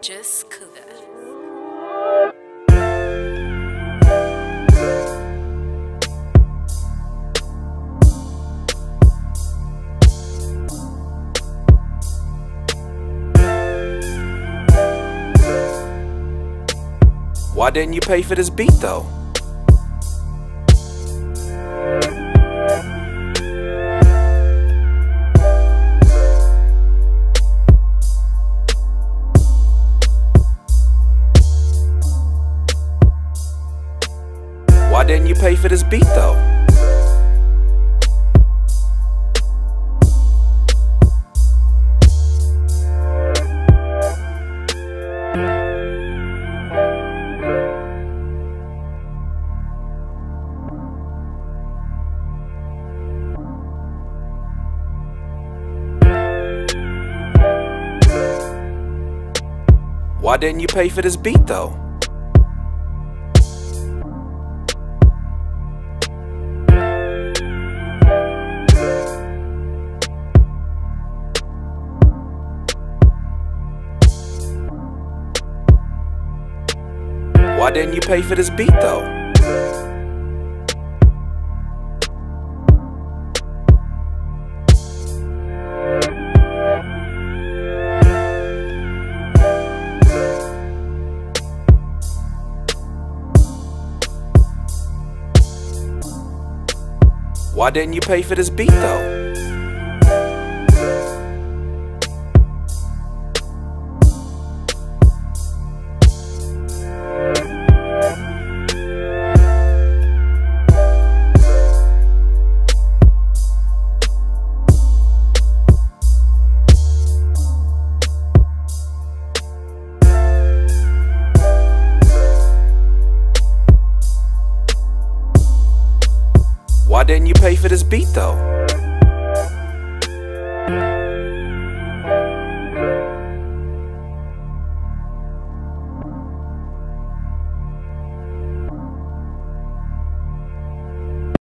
Justcouga. Why didn't you pay for this beat though? Why didn't you pay for this beat though? Why didn't you pay for this beat though? Why didn't you pay for this beat though? Why didn't you pay for this beat though? Why didn't you pay for this beat though?